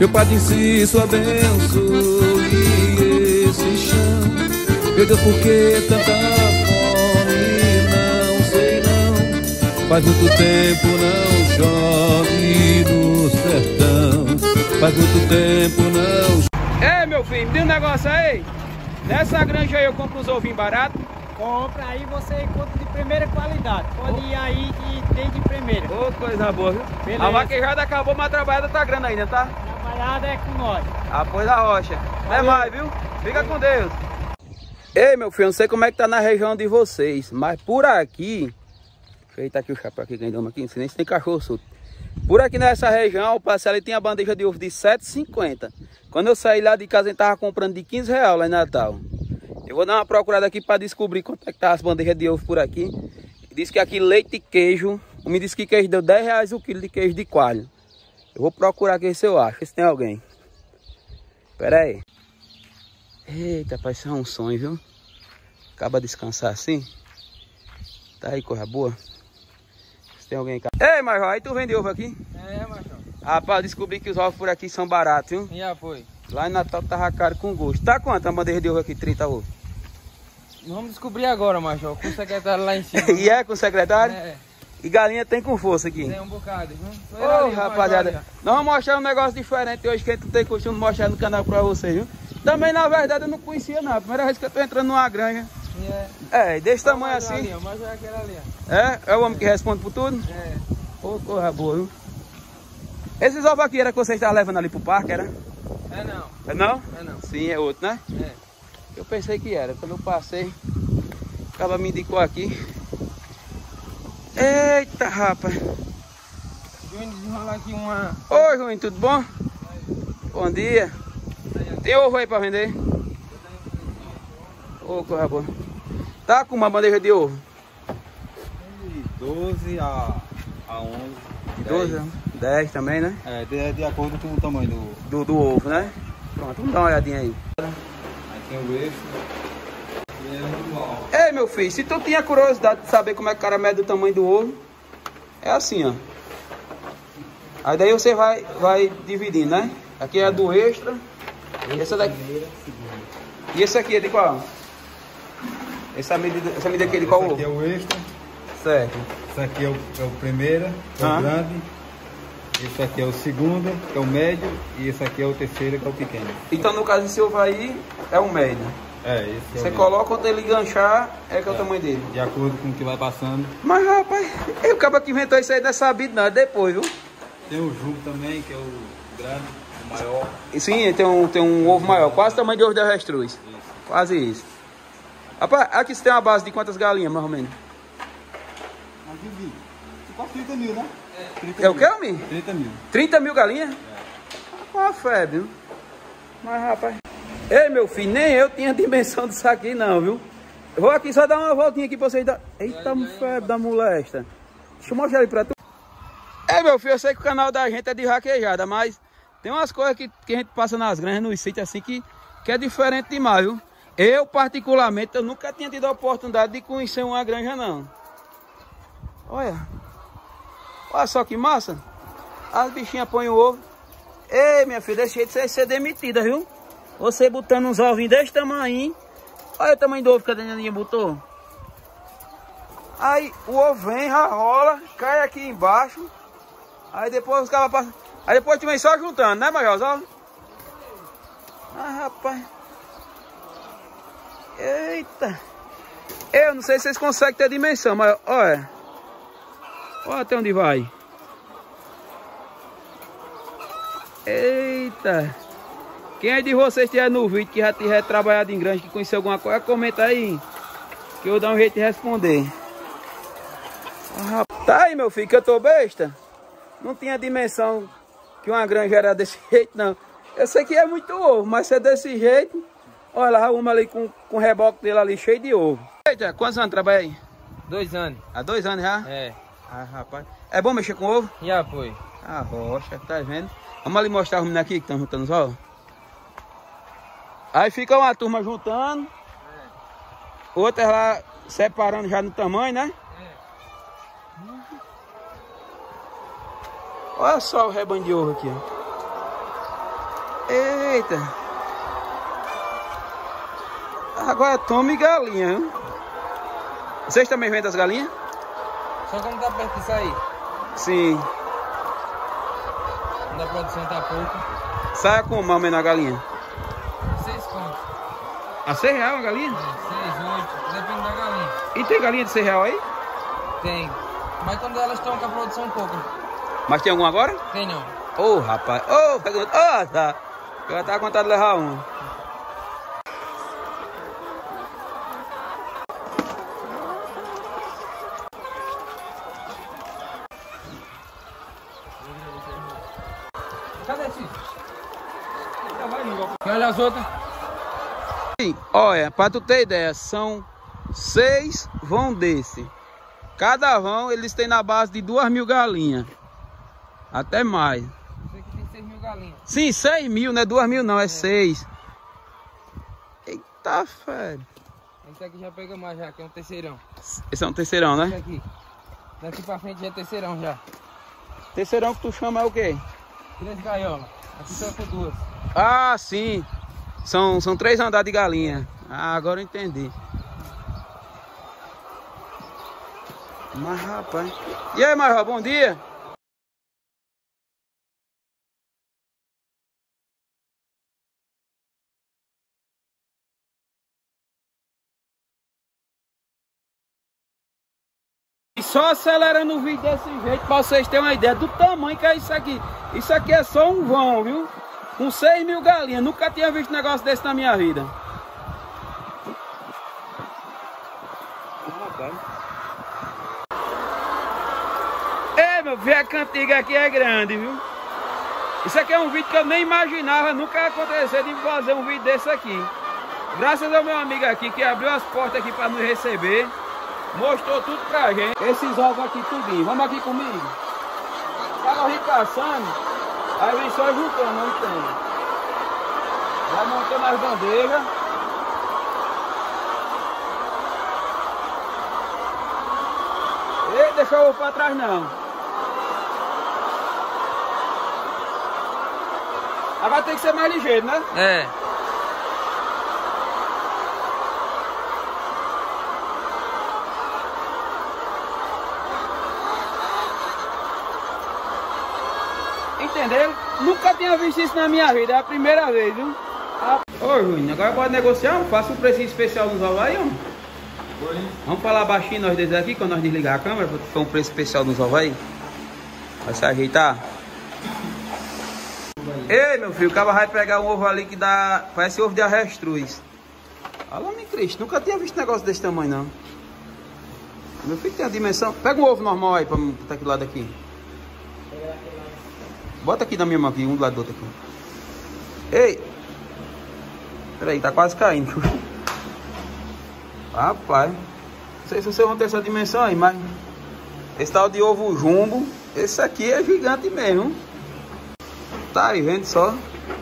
Meu Padre em sua bênção e esse chão. Meu Deus, por que tanta fome? Não sei não. Faz muito tempo não chove no sertão. Faz muito tempo não. Ei, meu filho, me dê um negócio aí. Nessa granja aí eu compro uns ovinhos baratos. Compra aí, você encontra de primeira qualidade. Pode ir aí que tem de primeira. Ô, coisa boa, viu? Beleza. A vaquejada acabou, mas a trabalhada tá grande ainda, tá? Trabalhada é com nós. Apoio da rocha. Até mais, viu? Fica com Deus. Ei, meu filho, não sei como é que tá na região de vocês, mas por aqui... Deixa eu ajeitar aqui o chapéu aqui, ganhamos aqui, não sei nem se tem cachorro solto. Por aqui nessa região, o parcela ali tem a bandeja de ovo de R$ 7,50. Quando eu saí lá de casa, a gente tava comprando de R$ 15 lá em Natal. Eu vou dar uma procurada aqui para descobrir quanto é que tá as bandejas de ovo por aqui. Diz que aqui leite e queijo. Me disse que queijo deu R$ 10 o quilo de queijo de coalho. Eu vou procurar aqui se eu acho, se tem alguém. Pera aí. Eita, pai, isso é um sonho, viu? Acaba de descansar assim. Tá aí, coisa boa. Se tem alguém em casa. Ei, Major, aí tu vende ovo aqui? É, Major. Rapaz, descobri que os ovos por aqui são baratos, viu? Já foi. Lá em Natal tava caro com gosto. Tá quanto a bandeja de ovo aqui? 30 ovos? Vamos descobrir agora, Major, com o secretário lá em cima. E é com o secretário? É. E galinha tem com força aqui. Tem um bocado, viu? Ô, rapaziada, nós vamos mostrar um negócio diferente hoje que a gente não tem costume de mostrar no canal pra vocês, viu? Também, na verdade, eu não conhecia não. Primeira vez que eu tô entrando numa granja. Desse tamanho assim. Mas é aquela ali, ó. É o homem que responde por tudo? É. Ô, corra boa, viu? Esses ovos aqui era que vocês estavam levando ali pro parque, era? É não. É não? É não. Sim, é outro, né? É. Eu pensei que era. Quando eu passei, o cara me indicou aqui. Eita, rapaz. Júnior, desenrolar aqui uma... Oi, Ruim, tudo bom? Bom dia. Tem ovo aí pra vender? Ô, corra boa. Tá com uma bandeja de ovo? De 12 a 11. 12, 10 também, né? É, de acordo com o tamanho Do ovo, né? Pronto, vamos dar uma olhadinha aí. Aí tem o extra. E é normal. Ei, meu filho, se tu tinha curiosidade de saber como é que o cara mede o tamanho do ovo, é assim, ó. Aí daí você vai dividindo, né? Aqui é do extra. Essa daqui. E esse aqui é de qual? Essa medida aqui é de qual ovo? Esse aqui é o extra. Certo. Esse aqui é o primeiro, que é o grande. Esse aqui é o segundo, que é o médio. E esse aqui é o terceiro, que é o pequeno. Então, no caso, esse ovo aí é o médio. É, esse é Você o coloca quando ele ganchar, é que é o tamanho dele. de acordo com o que vai passando. Mas, rapaz, o cara que inventou isso aí não é sabido não, é depois, viu? Tem o jugo também, que é o grande, o maior. E sim, tem um ovo maior, quase o tamanho de ovo de avestruz. Isso. Quase isso. Rapaz, aqui você tem uma base de quantas galinhas, mais ou menos? Aqui vi. Quase 30 mil, né? É o que, homem? 30 mil. 30 mil galinhas? Com a febre, viu? Mas, rapaz... Ei, meu filho, nem eu tinha dimensão disso aqui não, viu? Eu vou aqui só dar uma voltinha aqui pra vocês dar... Eita, febre da molesta. Deixa eu mostrar ali pra tu. Ei, meu filho, eu sei que o canal da gente é de vaquejada, mas... Tem umas coisas que a gente passa nas granjas, nos sítios assim, que é diferente demais, viu? Eu, particularmente, eu nunca tinha tido a oportunidade de conhecer uma granja, não. Olha. Olha só que massa. As bichinhas põem o ovo. Ei, minha filha, desse jeito você vai ser demitida, viu? Você botando uns ovinhos desse tamanho. Olha o tamanho do ovo que a Daninha botou. Aí o ovo vem, já rola, cai aqui embaixo. Aí depois os caras passam. Aí depois tu vem só juntando, né, Major? Ah, rapaz. Eita. Eu não sei se vocês conseguem ter dimensão, mas olha. Olha até onde vai. Eita. Quem é de vocês estiver no vídeo, que já tiver trabalhado em granja, que conheceu alguma coisa, comenta aí. Que eu vou dar um jeito de responder. Ah, tá aí, meu filho, que eu tô besta. Não tinha dimensão que uma granja era desse jeito, não. Eu sei que é muito ovo, mas se é desse jeito... Olha lá, uma ali com o reboque dele ali, cheio de ovo. Eita, quantos anos trabalha aí? 2 anos. Há 2 anos já? É. Ah, rapaz. É bom mexer com ovo? Já foi. Ah, rocha, tá vendo? Vamos ali mostrar os meninos aqui que estão juntando os ovos. Aí fica uma turma juntando. Outra lá separando já no tamanho, né? Olha só o rebanho de ovo aqui, ó. Eita. Agora tome galinha, hein? Vocês também vendem as galinhas? Só quando tá perto disso aí. Sim. Quando a produção tá pouco. Sai como mais ou menos a galinha? 6 contos. A R$6 a galinha? 6, 8, depende da galinha. E tem galinha de R$6 aí? Tem. Mas quando elas estão com a produção pouca. Mas tem algum agora? Tem não. Ô, rapaz. Ô, tá. Eu já tava contando levar um. Cadê esse? Olha as outras. Sim, olha, pra tu ter ideia, são 6 vão desse. Cada vão eles têm na base de 2.000 galinhas. Até mais. Esse aqui tem 6 mil galinhas. Sim, 6.000, não é 2.000 não, é 6. Eita, velho. Esse aqui já pega mais já, que é um terceirão. Esse é um terceirão, Esse né? aqui. Daqui pra frente já é terceirão já. Terceirão que tu chama é o quê? 3 gaiolas. Aqui só com 2. Ah, sim. São 3 andares de galinha. Ah, agora eu entendi. Mas, rapaz. E aí, Major, bom dia. E só acelerando o vídeo desse jeito pra vocês terem uma ideia do tamanho que é isso aqui. Isso aqui é só um vão, viu? Com 6.000 galinhas. Nunca tinha visto um negócio desse na minha vida. Ei, meu filho, a cantiga aqui é grande, viu? Isso aqui é um vídeo que eu nem imaginava, nunca ia acontecer de fazer um vídeo desse aqui. Graças ao meu amigo aqui que abriu as portas aqui para nos receber. Mostrou tudo pra gente. Esses ovos aqui tudinho. Vamos aqui comigo. Tava ricaçando. Aí vem só juntando, não tem. Vai montando as bandejas. Ei, deixa o ovo pra trás não. Agora tem que ser mais ligeiro, né? É. Entendeu? Nunca tinha visto isso na minha vida, é a primeira vez, viu? Ô, Júnior, agora pode negociar? Faça um preço especial nos ovos aí, homem. Vamos falar baixinho nós dois aqui, quando nós desligar a câmera, para ter um preço especial nos ovos aí. Vai se ajeitar. Ei, meu filho, o cara vai pegar um ovo ali que dá... Parece ovo de avestruz. Fala-me, Cristo, nunca tinha visto um negócio desse tamanho, não. Meu filho tem a dimensão... Pega um ovo normal aí, pra botar aqui do lado aqui. Bota aqui na minha mão aqui, um do lado do outro aqui. Ei! Peraí, tá quase caindo. Rapaz, não sei se vocês vão ter essa dimensão aí, mas... Esse tal de ovo jumbo, esse aqui é gigante mesmo. Tá aí, vendo só?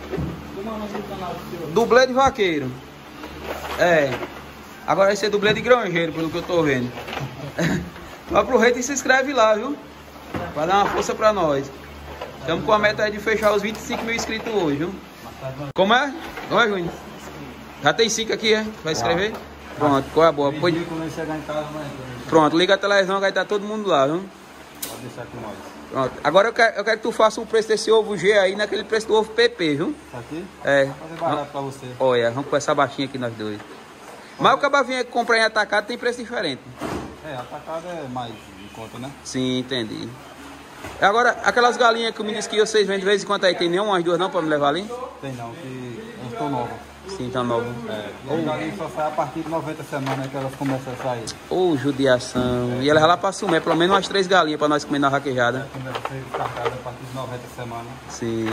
Dublê de vaqueiro. É. Agora vai ser dublê de granjeiro, pelo que eu tô vendo. Aproveita e se inscreve lá, viu? Pra dar uma força pra nós. Estamos com a meta de fechar os 25 mil inscritos hoje, viu? Como é? Oi, Júnior. Já tem 5 aqui, é? Vai escrever? Pronto, qual é a boa? Pronto, liga a televisão que vai estar todo mundo lá, viu? Pode deixar com nós. Pronto. Agora eu quero que tu faça um preço desse ovo G aí naquele preço do ovo PP, viu? Isso aqui? É. Vou fazer barato pra você. Olha, vamos começar baixinho aqui nós dois. Mas o cara vinha comprar em atacado tem preço diferente. É, atacado é mais em conta, né? Sim, entendi. Agora, aquelas galinhas que me disse que vocês vendem de vez em quando aí, tem nenhuma, umas duas não pra me levar ali? Tem não, que elas estão novas. Sim, tá novo. É, e as galinhas só saem a partir de 90 semanas que elas começam a sair. Ô, judiação. E ela vai lá pra Sumé, pelo menos umas 3 galinhas pra nós comer na vaquejada. Começa a ser descartada a partir de 90 semanas. Sim.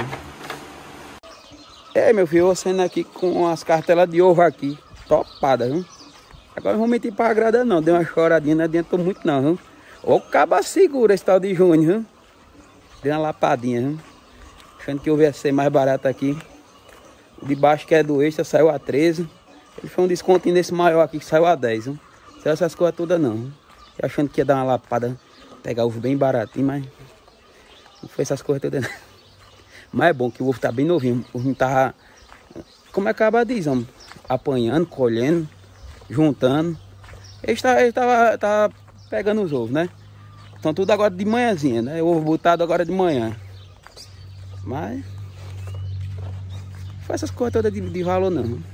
É, meu filho, eu saindo aqui com as cartelas de ovo aqui, topadas, viu? Agora não vou mentir pra agrada não, deu uma choradinha, não adiantou muito não, viu? Ô, caba segura esse tal de Júnior, viu? Deu uma lapadinha, viu? Achando que eu ia ser mais barato aqui. O de baixo, que é do extra, saiu a 13. Ele foi um descontinho desse maior aqui, que saiu a 10, viu? Não saiu essas coisas todas não, viu? Eu achando que ia dar uma lapada, pegar ovo bem baratinho, mas... Não foi essas coisas todas não. Mas é bom que o ovo tá bem novinho. O ovo tava, como acaba diz, homem, apanhando, colhendo, juntando. Ele tava pegando os ovos, né? Então tudo agora de manhãzinha, né? O ovo botado agora de manhã. Mas... faz essas coisas todas de valor não.